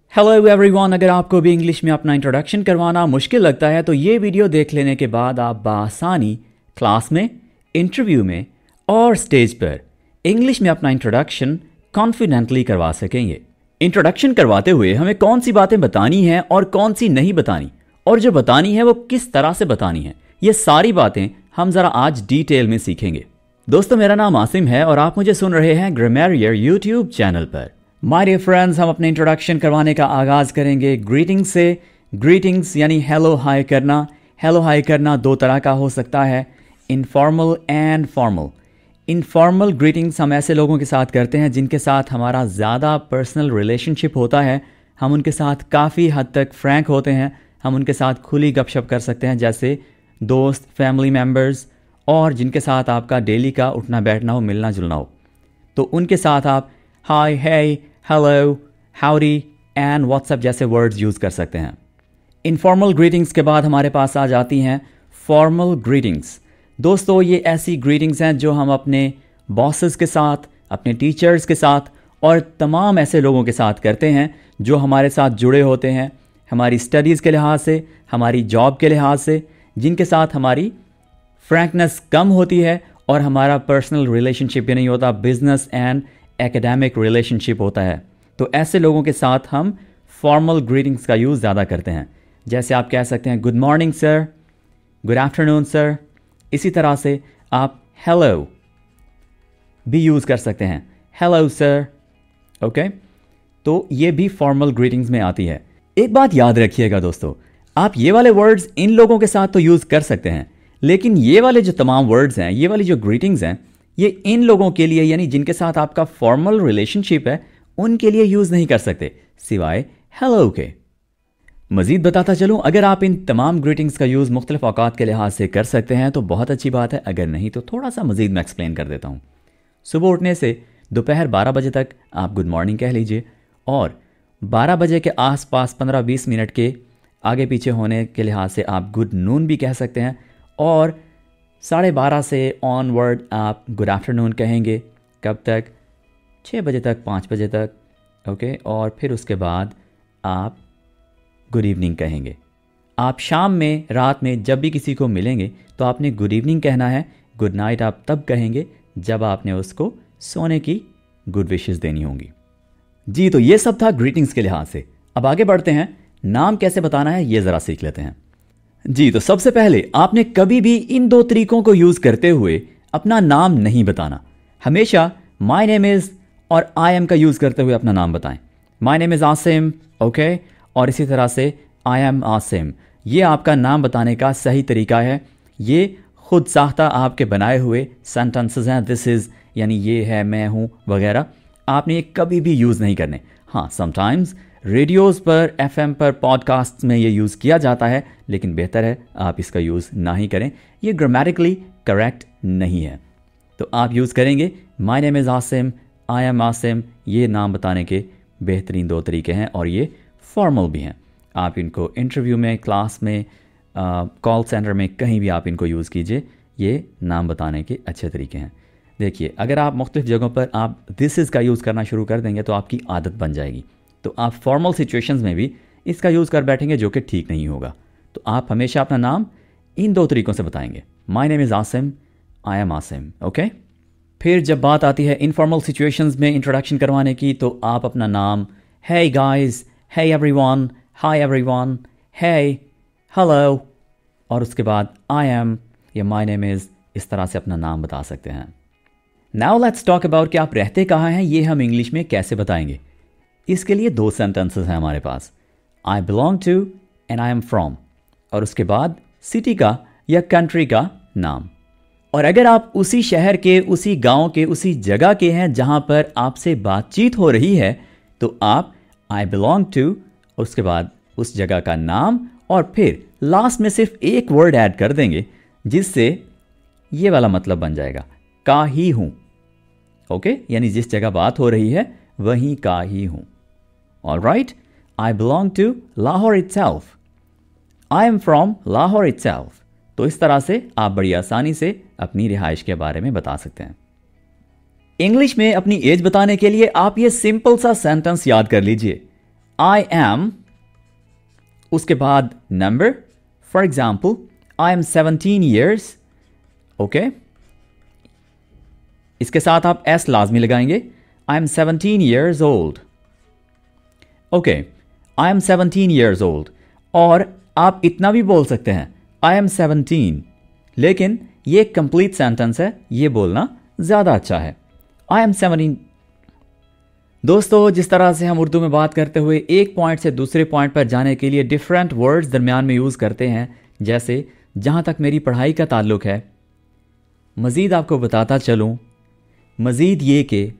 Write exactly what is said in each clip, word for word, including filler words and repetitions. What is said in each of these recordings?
Hello everyone, अगर आपको भी इंग्लिश में अपना इंट्रोडक्शन करवाना मुश्किल लगता है तो ये वीडियो देख लेने के बाद आप बआसानी क्लास में, इंटरव्यू में और स्टेज पर इंग्लिश में अपना इंट्रोडक्शन कॉन्फिडेंटली करवा सकेंगे। इंट्रोडक्शन करवाते हुए हमें कौन सी बातें बतानी हैं और कौन सी नहीं बतानी, और जो बतानी है वो किस तरह से बतानी है, ये सारी बातें हम ज़रा आज डिटेल में सीखेंगे। दोस्तों, मेरा नाम आसिम है और आप मुझे सुन रहे हैं ग्रामरियर यूट्यूब चैनल पर। माय डियर फ्रेंड्स, हम अपने इंट्रोडक्शन करवाने का आगाज़ करेंगे ग्रीटिंग्स से। ग्रीटिंग्स यानी हेलो हाय करना। हेलो हाय करना दो तरह का हो सकता है, informal and formal. Informal greetings हम ऐसे लोगों के साथ करते हैं जिनके साथ हमारा ज़्यादा पर्सनल रिलेशनशिप होता है। हम उनके साथ काफ़ी हद तक फ्रैंक होते हैं, हम उनके साथ खुली गपशप कर सकते हैं, जैसे दोस्त, फैमिली मेम्बर्स, और जिनके साथ आपका डेली का उठना बैठना हो, मिलना जुलना हो, तो उनके साथ आप hi, hey, hello, howdy and what's up जैसे वर्ड्स यूज़ कर सकते हैं। इनफॉर्मल ग्रीटिंग्स के बाद हमारे पास आ जाती हैं फॉर्मल ग्रीटिंग्स। दोस्तों, ये ऐसी ग्रीटिंग्स हैं जो हम अपने बॉसेस के साथ, अपने टीचर्स के साथ और तमाम ऐसे लोगों के साथ करते हैं जो हमारे साथ जुड़े होते हैं, हमारी स्टडीज़ के लिहाज से, हमारी जॉब के लिहाज से, जिनके साथ हमारी फ्रैंकनेस कम होती है और हमारा पर्सनल रिलेशनशिप भी नहीं होता, बिजनेस एंड एकेडमिक रिलेशनशिप होता है। तो ऐसे लोगों के साथ हम फॉर्मल ग्रीटिंग्स का यूज़ ज़्यादा करते हैं। जैसे आप कह सकते हैं good morning sir, good afternoon sir. इसी तरह से आप हेलो भी यूज़ कर सकते हैं, हेलो सर। ओके, तो ये भी फॉर्मल ग्रीटिंग्स में आती है। एक बात याद रखिएगा दोस्तों, आप ये वाले वर्ड्स इन लोगों के साथ तो यूज़ कर सकते हैं, लेकिन ये वाले जो तमाम वर्ड्स हैं, ये वाली जो ग्रीटिंग्स हैं, ये इन लोगों के लिए, यानी जिनके साथ आपका फॉर्मल रिलेशनशिप है, उनके लिए यूज़ नहीं कर सकते सिवाय हेलो के। मज़ीद बताता चलूँ, अगर आप इन तमाम ग्रीटिंग्स का यूज़ मुख्तलिफ औकात के लिहाज से कर सकते हैं तो बहुत अच्छी बात है, अगर नहीं तो थोड़ा सा मज़ीद मैं एक्सप्लेन कर देता हूँ। सुबह उठने से दोपहर बारह बजे तक आप गुड मॉर्निंग कह लीजिए, और बारह बजे के आसपास पंद्रह बीस मिनट के आगे पीछे होने के लिहाज से आप गुड नून भी कह सकते हैं, और साढ़े बारह से ऑनवर्ड आप गुड आफ्टरनून कहेंगे। कब तक? छः बजे तक, पाँच बजे तक। ओके, और फिर उसके बाद आप गुड इवनिंग कहेंगे। आप शाम में, रात में जब भी किसी को मिलेंगे तो आपने गुड इवनिंग कहना है। गुड नाइट आप तब कहेंगे जब आपने उसको सोने की गुड विशेस देनी होंगी। जी, तो ये सब था ग्रीटिंग्स के लिहाज से। अब आगे बढ़ते हैं, नाम कैसे बताना है ये ज़रा सीख लेते हैं। जी, तो सबसे पहले आपने कभी भी इन दो तरीकों को यूज़ करते हुए अपना नाम नहीं बताना। हमेशा माय नेम इज़ और आई एम का यूज़ करते हुए अपना नाम बताएं। My name is Asim, okay, और इसी तरह से आई एम आसिम। ये आपका नाम बताने का सही तरीका है। ये खुद साख्ता आपके बनाए हुए सेंटेंसेस हैं। दिस इज़ यानी ये है, मैं हूँ वगैरह, आपने ये कभी भी यूज़ नहीं करने। हाँ, समटाइम्स रेडियोज़ पर, एफएम पर, पॉडकास्ट में ये यूज़ किया जाता है, लेकिन बेहतर है आप इसका यूज़ ना ही करें। ये ग्रामेटिकली करेक्ट नहीं है। तो आप यूज़ करेंगे my name is Asim, I am Asim. ये नाम बताने के बेहतरीन दो तरीके हैं और ये फॉर्मल भी हैं। आप इनको इंटरव्यू में, क्लास में, कॉल सेंटर में, कहीं भी आप इनको यूज़ कीजिए। ये नाम बताने के अच्छे तरीके हैं। देखिए, अगर आप मुख्तलिफ जगहों पर आप दिस इज़ का यूज़ करना शुरू कर देंगे तो आपकी आदत बन जाएगी, तो आप फॉर्मल सिचुएशंस में भी इसका यूज़ कर बैठेंगे, जो कि ठीक नहीं होगा। तो आप हमेशा अपना नाम इन दो तरीकों से बताएंगे, my name is Asim, I am Asim. Okay, फिर जब बात आती है इनफॉर्मल सिचुएशंस में इंट्रोडक्शन करवाने की, तो आप अपना नाम hey guys, hey everyone, hi everyone, hey, hello, और उसके बाद आई एम या माय नेम इज़, इस तरह से अपना नाम बता सकते हैं। नाउ लेट्स टॉक अबाउट कि आप रहते कहाँ हैं, ये हम इंग्लिश में कैसे बताएंगे। इसके लिए दो सेंटेंसेस हैं हमारे पास, I belong to and I am from, और उसके बाद सिटी का या कंट्री का नाम। और अगर आप उसी शहर के, उसी गांव के, उसी जगह के हैं जहां पर आपसे बातचीत हो रही है, तो आप आई बिलोंग टू, उसके बाद उस जगह का नाम, और फिर लास्ट में सिर्फ एक वर्ड ऐड कर देंगे जिससे ये वाला मतलब बन जाएगा, का ही हूं। ओके, यानी जिस जगह बात हो रही है वहीं का ही हूं। All right, I belong to Lahore itself. I am from Lahore itself. तो इस तरह से आप बड़ी आसानी से अपनी रिहाइश के बारे में बता सकते हैं। इंग्लिश में अपनी एज बताने के लिए आप ये सिंपल सा सेंटेंस याद कर लीजिए, आई एम, उसके बाद number, for example I am seventeen years, okay, इसके साथ आप एस लाजमी लगाएंगे, I am seventeen years old, okay, I am seventeen years old. और आप इतना भी बोल सकते हैं, आई एम सेवनटीन, लेकिन ये एक कंप्लीट सेंटेंस है, ये बोलना ज़्यादा अच्छा है, आई एम सेवनटीन। दोस्तों, जिस तरह से हम उर्दू में बात करते हुए एक पॉइंट से दूसरे पॉइंट पर जाने के लिए डिफरेंट वर्ड्स दरमियान में यूज़ करते हैं, जैसे जहाँ तक मेरी पढ़ाई का ताल्लुक है, मज़ीद आपको बताता चलूँ, मज़ीद ये कि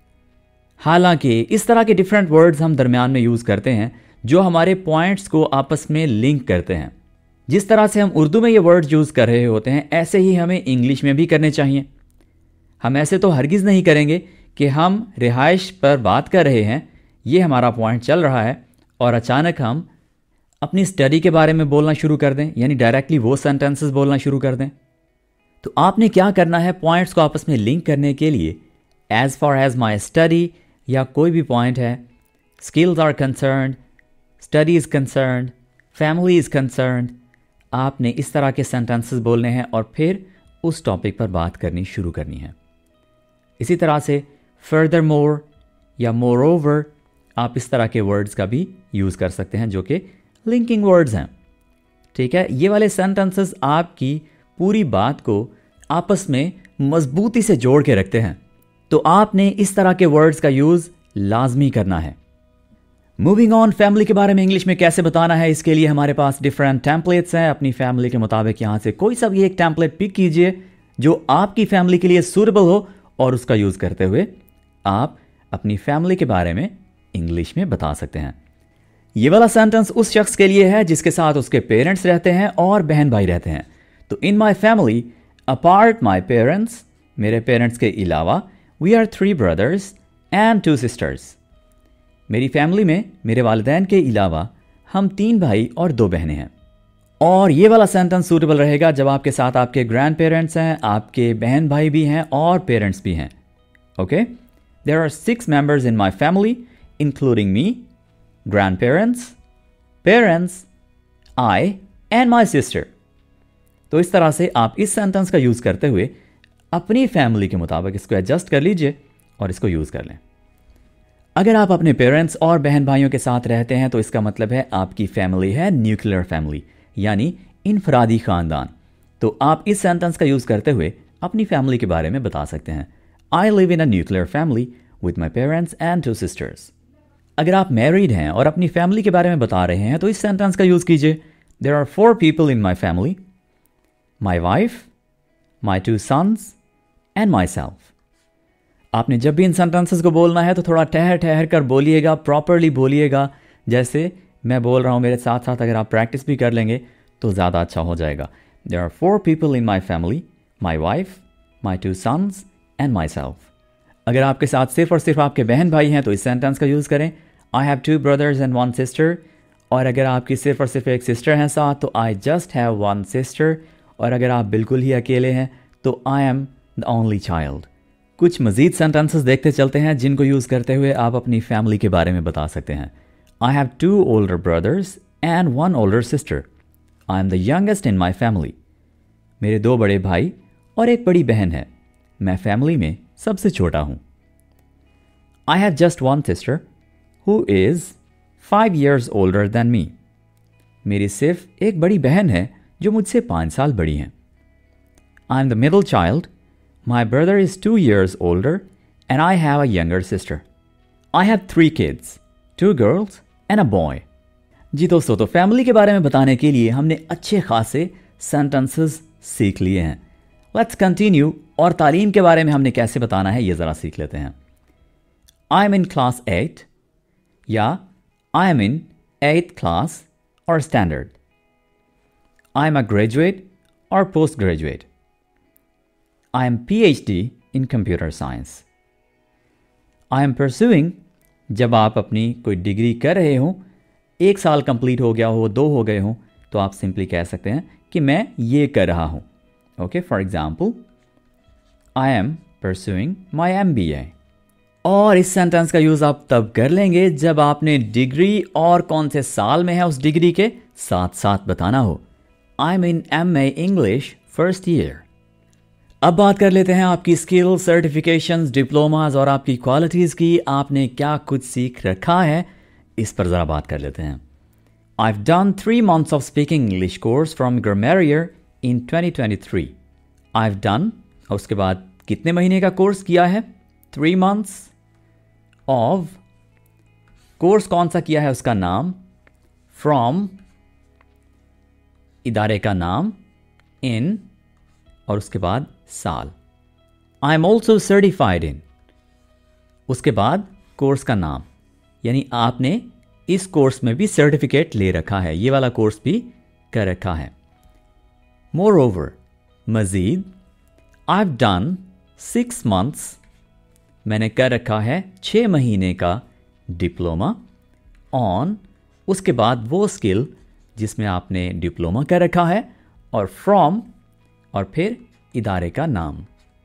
हालांकि इस तरह के डिफरेंट वर्ड्स हम दरमियान में यूज़ करते हैं जो हमारे पॉइंट्स को आपस में लिंक करते हैं। जिस तरह से हम उर्दू में ये वर्ड्स यूज़ कर रहे होते हैं, ऐसे ही हमें इंग्लिश में भी करने चाहिए। हम ऐसे तो हरगिज़ नहीं करेंगे कि हम रिहाइश पर बात कर रहे हैं, ये हमारा पॉइंट चल रहा है, और अचानक हम अपनी स्टडी के बारे में बोलना शुरू कर दें, यानी डायरेक्टली वो सेंटेंसेस बोलना शुरू कर दें। तो आपने क्या करना है, पॉइंट्स को आपस में लिंक करने के लिए, as far as my study या कोई भी पॉइंट है, skills are concerned, study is concerned, family is concerned, आपने इस तरह के सेंटेंसेस बोलने हैं और फिर उस टॉपिक पर बात करनी शुरू करनी है। इसी तरह से फर्दर मोर या मोर ओवर, आप इस तरह के वर्ड्स का भी यूज़ कर सकते हैं जो कि लिंकिंग वर्ड्स हैं। ठीक है, ये वाले सेंटेंसेस आपकी पूरी बात को आपस में मजबूती से जोड़ के रखते हैं, तो आपने इस तरह के वर्ड्स का यूज़ लाजमी करना है। मूविंग ऑन, फैमिली के बारे में इंग्लिश में कैसे बताना है, इसके लिए हमारे पास डिफरेंट टेम्पलेट्स हैं। अपनी फैमिली के मुताबिक यहाँ से कोई सा भी एक टेम्पलेट पिक कीजिए जो आपकी फैमिली के लिए सूटेबल हो, और उसका यूज़ करते हुए आप अपनी फैमिली के बारे में इंग्लिश में बता सकते हैं। ये वाला सेंटेंस उस शख्स के लिए है जिसके साथ उसके पेरेंट्स रहते हैं और बहन भाई रहते हैं। तो in my family apart my parents, मेरे पेरेंट्स के अलावा, we are three brothers and two sisters. मेरी फैमिली में मेरे वालिदैन के अलावा हम तीन भाई और दो बहनें हैं। और ये वाला सेंटेंस सूटेबल रहेगा जब आपके साथ आपके ग्रैंड पेरेंट्स हैं, आपके बहन भाई भी हैं और पेरेंट्स भी हैं। Okay, there are six members in my family including me, grandparents, parents, I and my sister. तो इस तरह से आप इस सेंटेंस का यूज़ करते हुए अपनी फैमिली के मुताबिक इसको एडजस्ट कर लीजिए और इसको यूज़ कर लें। अगर आप अपने पेरेंट्स और बहन भाइयों के साथ रहते हैं तो इसका मतलब है आपकी फैमिली है न्यूक्लियर फैमिली, यानी इनफरादी ख़ानदान। तो आप इस सेंटेंस का यूज़ करते हुए अपनी फैमिली के बारे में बता सकते हैं, I live in a nuclear family with my parents and two sisters. अगर आप मैरिड हैं और अपनी फैमिली के बारे में बता रहे हैं तो इस सेंटेंस का यूज़ कीजिए, there are four people in my family, my wife, my two sons and myself. आपने जब भी इन सेंटेंसेस को बोलना है तो थोड़ा ठहर ठहर कर बोलिएगा, प्रॉपरली बोलिएगा। जैसे मैं बोल रहा हूँ मेरे साथ साथ अगर आप प्रैक्टिस भी कर लेंगे तो ज़्यादा अच्छा हो जाएगा। There are four people in my family, my wife, my two sons and myself. अगर आपके साथ सिर्फ और सिर्फ आपके बहन भाई हैं तो इस सेंटेंस का यूज़ करें, I have two brothers and one sister. और अगर आपकी सिर्फ और सिर्फ एक सिस्टर हैं साथ तो I just have one sister. और अगर आप बिल्कुल ही अकेले हैं तो I am the only child. कुछ मज़ीद सेंटेंसेस देखते चलते हैं जिनको यूज़ करते हुए आप अपनी फैमिली के बारे में बता सकते हैं। I have two older brothers and one older sister. I am the youngest in my family. मेरे दो बड़े भाई और एक बड़ी बहन है, मैं फैमिली में सबसे छोटा हूँ। I have just one sister who is five years older than me. मेरी सिर्फ एक बड़ी बहन है जो मुझसे पाँच साल बड़ी हैं। I am the middle child. My brother is two years older and I have a younger sister. I have three kids, two girls and a boy. जी दोस्तों, तो फैमिली के बारे में बताने के लिए हमने अच्छे खासे सेंटेंसेस सीख लिए हैं। Let's continue, और तालीम के बारे में हमने कैसे बताना है ये ज़रा सीख लेते हैं। I am in class eight या I am in eighth class or standard. I am a graduate or postgraduate. I am P H D in computer science. I am pursuing, जब आप अपनी कोई डिग्री कर रहे हो, एक साल कंप्लीट हो गया हो, दो हो गए हो, तो आप सिंपली कह सकते हैं कि मैं ये कर रहा हूँ। Okay, for example, I am pursuing my M B A. और इस सेंटेंस का यूज़ आप तब कर लेंगे जब आपने डिग्री और कौन से साल में है उस डिग्री के साथ साथ बताना हो। I am in M A English first year. अब बात कर लेते हैं आपकी स्किल, सर्टिफिकेशंस, डिप्लोमास और आपकी क्वालिटीज़ की। आपने क्या कुछ सीख रखा है, इस पर ज़रा बात कर लेते हैं। I've done three months of speaking English course from Grammarier in twenty twenty-three. I've done, और उसके बाद कितने महीने का कोर्स किया है? Three months of, कोर्स कौन सा किया है उसका नाम, from, इदारे का नाम, in, और उसके बाद साल। I am also certified in, उसके बाद कोर्स का नाम, यानी आपने इस कोर्स में भी सर्टिफिकेट ले रखा है, ये वाला कोर्स भी कर रखा है। Moreover, मजीद, I've done six months, मैंने कर रखा है छः महीने का डिप्लोमा ऑन, उसके बाद वो स्किल जिसमें आपने डिप्लोमा कर रखा है, और फ्रॉम, और फिर इदारे का नाम।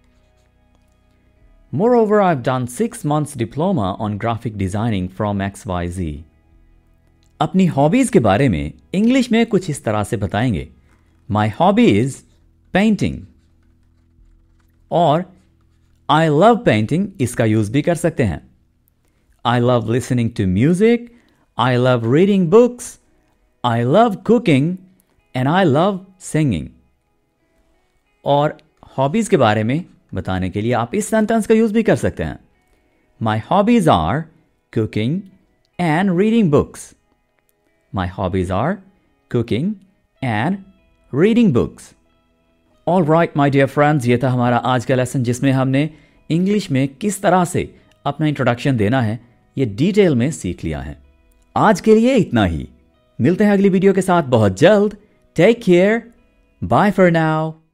Moreover, I've done six months diploma on graphic designing from X Y Z. अपनी हॉबीज़ के बारे में इंग्लिश में कुछ इस तरह से बताएंगे। माई हॉबी इज़ पेंटिंग, और आई लव पेंटिंग इसका यूज़ भी कर सकते हैं। I love listening to music, I love reading books, I love cooking and I love singing. और हॉबीज़ के बारे में बताने के लिए आप इस सेंटेंस का यूज़ भी कर सकते हैं। My hobbies are cooking and reading books. My hobbies are cooking and reading books. All right, my dear friends, ये था हमारा आज का लेसन जिसमें हमने इंग्लिश में किस तरह से अपना इंट्रोडक्शन देना है ये डिटेल में सीख लिया है। आज के लिए इतना ही, मिलते हैं अगली वीडियो के साथ बहुत जल्द। Take care, bye for now.